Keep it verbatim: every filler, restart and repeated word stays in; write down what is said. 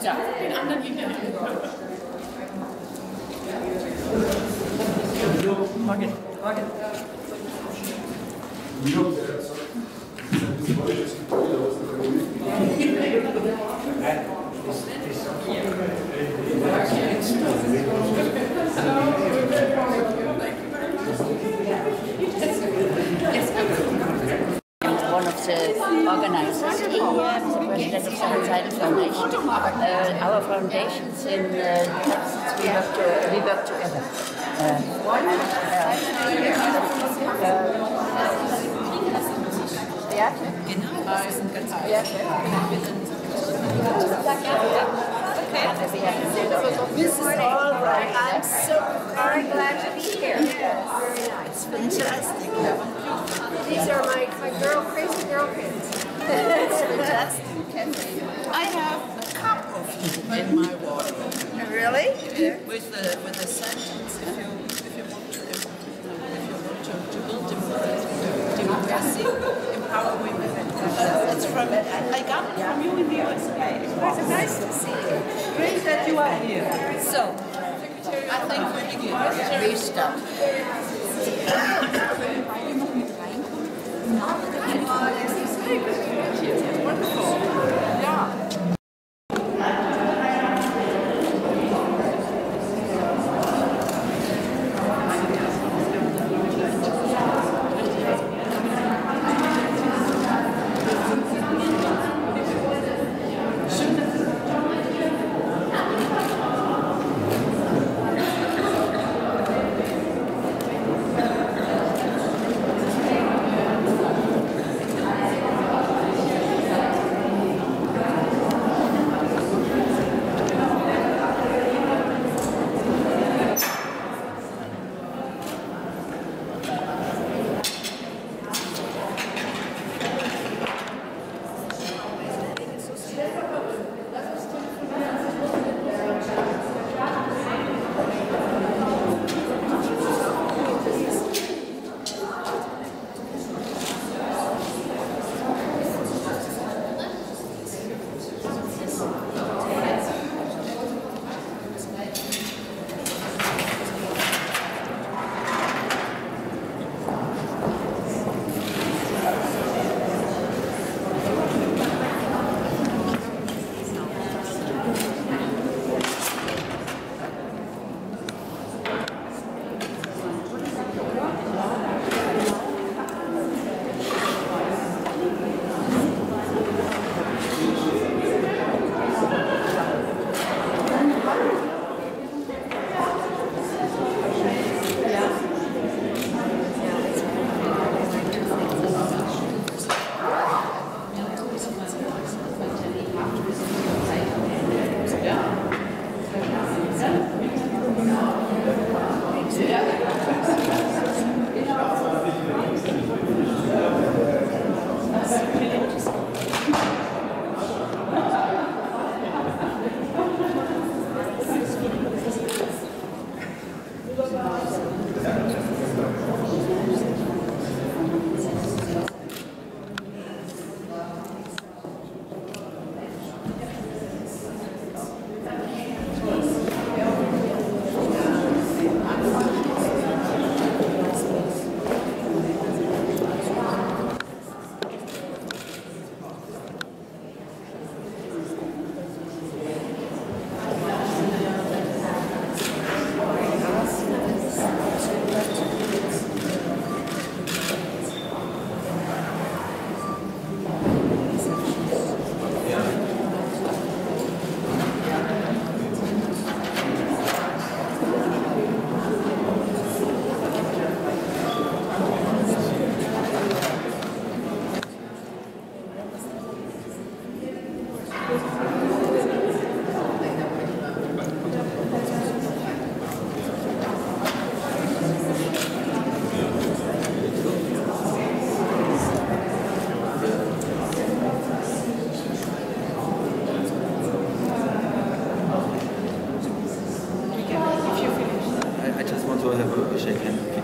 Ja, den anderen hinterher. Morgen. Morgen. One of the organizers here, the president of the Hanseatic Foundation. Uh, our foundations in uh, Texas, we work, to, we work together. Uh, uh, ja? Genau, das ist ein ganz Ja. This is all right. I'm so very glad to be here. Very nice. Fantastic. These are my, my girl, crazy girl kids. It's fantastic. I have a cup of you in my wardrobe. Really? With the with the sentence, if you if you want to if you want to, to build democracy, democracy, empower women. Uh, it's from I got it from you in the U S A. It's nice to see you. Great that you are here. So I think we begin. We start. I just want to have a shake hand.